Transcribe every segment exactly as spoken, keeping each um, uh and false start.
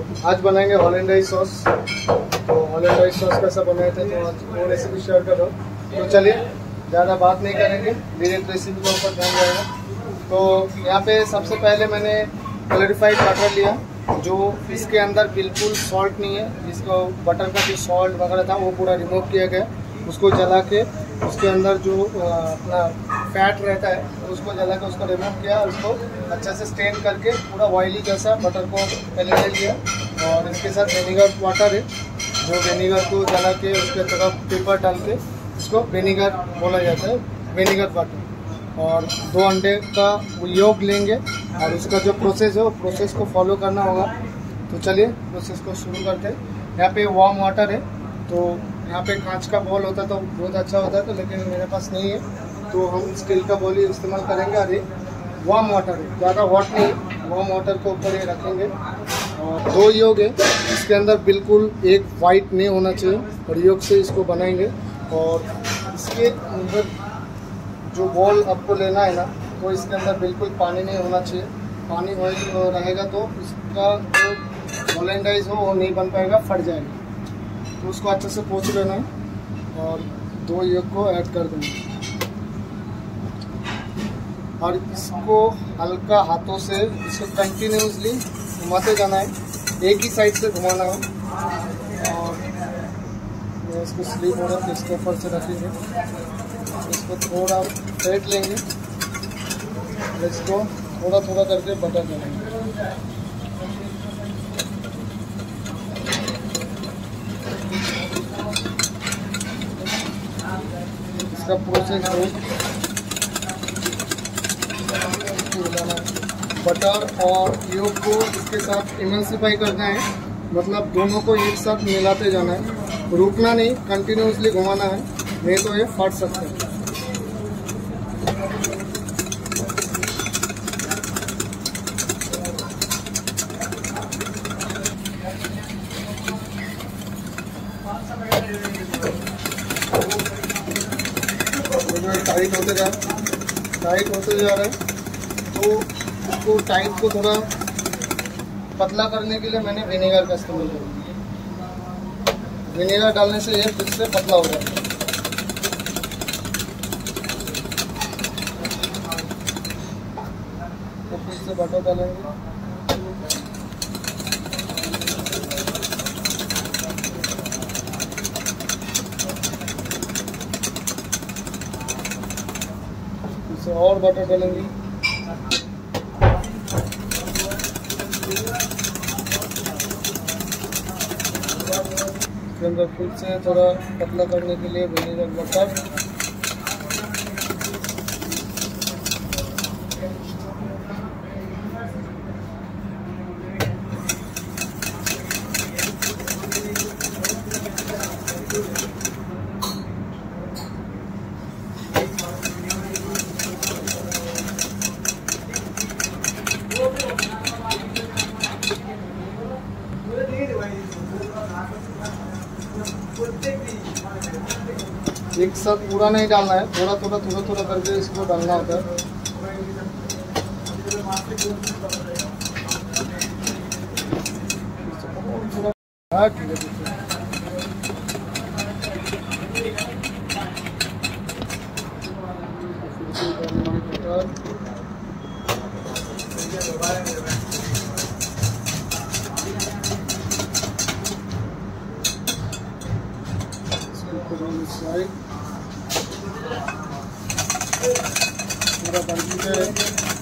आज बनाएंगे हॉलैंडाइज सॉस। तो हॉलैंडाइज सॉस कैसा बनाए थे तो आज वो रेसिपी शेयर कर रहा हूँ। तो चलिए ज़्यादा बात नहीं करेंगे, डायरेक्ट रेसिपी के ऊपर ध्यान जाएगा। तो यहाँ पे सबसे पहले मैंने क्लैरिफाइड बटर लिया, जो इसके अंदर बिल्कुल सॉल्ट नहीं है। इसको बटर का जो सॉल्ट वगैरह था वो पूरा रिमूव किया गया। उसको जला के उसके अंदर जो अपना फैट रहता है उसको जला के उसको रिमूव किया। उसको अच्छे से स्टेन करके पूरा ऑयली जैसा बटर को पहले ले लिया। और इसके साथ विनेगर वाटर है, जो विनेगर को जला के उसके तरफ पेपर डाल के इसको विनेगर बोला जाता है, विनेगर वाटर। और दो अंडे का योग लेंगे और उसका जो प्रोसेस है वो प्रोसेस को फॉलो करना होगा। तो चलिए प्रोसेस को शुरू करते हैं। यहाँ पे वार्म वाटर है, तो यहाँ पे कांच का बॉल होता तो बहुत अच्छा होता है, तो लेकिन मेरे पास नहीं है, तो हम स्टील का बॉल ही इस्तेमाल करेंगे। अरे वार्म वाटर है, ज़्यादा हॉट नहीं, वार्म वाटर को ऊपर ही रखेंगे। और दो योग है, इसके अंदर बिल्कुल एक वाइट नहीं होना चाहिए, और योग से इसको बनाएंगे। और इसके अंदर जो बॉल आपको लेना है ना, तो इसके अंदर बिल्कुल पानी नहीं होना चाहिए। पानी हो रहेगा तो इसका जो हॉलैंडाइज हो वो नहीं बन पाएगा, फट जाएगा। तो उसको अच्छे से पोंछ लेना है और दो योग को ऐड कर देंगे। और इसको हल्का हाथों से इसको कंटिन्यूसली घुमाते जाना है, एक ही साइड से घुमाना है। और मैं इसको स्लिप हो रहा है तो इसके ऊपर से रखेंगे, इसको थोड़ा फेंट लेंगे, इसको थोड़ा थोड़ा करके बटर डालेंगे। इसका प्रोसेस है बटर और योग को इसके साथ इमल्सिफाई करना है, मतलब दोनों को एक साथ मिलाते जाना है, रुकना नहीं, कंटिन्यूसली घुमाना है, नहीं तो ये फट सकता है। टाइट होते जा टाइट होते जा रहा है, तो उसको टाइट को थोड़ा पतला करने के लिए मैंने विनेगर का इस्तेमाल किया। विनेगर डालने से ये फिर से पतला हो जाता है। तो फिर से बटर डालेंगे। इसे और बटर डालेंगे। इसके अंदर फिर से थोड़ा पतला करने के लिए विनेगर बटर। एक साथ पूरा नहीं डालना है, थोड़ा थोड़ा थोड़ा थोड़ा करके इसको डालना होता है। हाँ ठीक है, पूरा बन चुका है।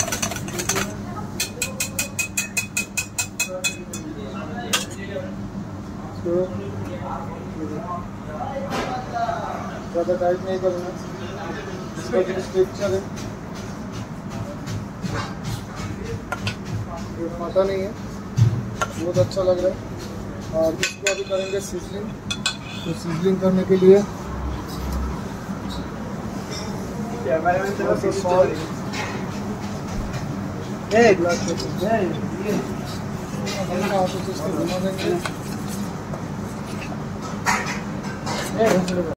ज़्यादा टाइट नहीं करना, इसका जो स्ट्रक्चर है ये फटा नहीं है, बहुत अच्छा लग रहा है। और इसको अभी करेंगे सीजलिंग। तो सीजलिंग करने के लिए घुमा देंगे।